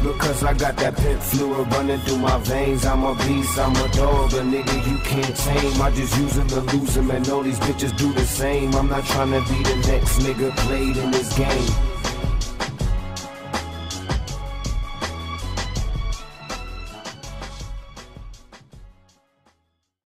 because I got that pimp fluid running through my veins. I'm a beast, I'm a dog, a nigga you can't tame. I just use him to lose him, and all these bitches do the same. I'm not trying to be the next nigga played in this game.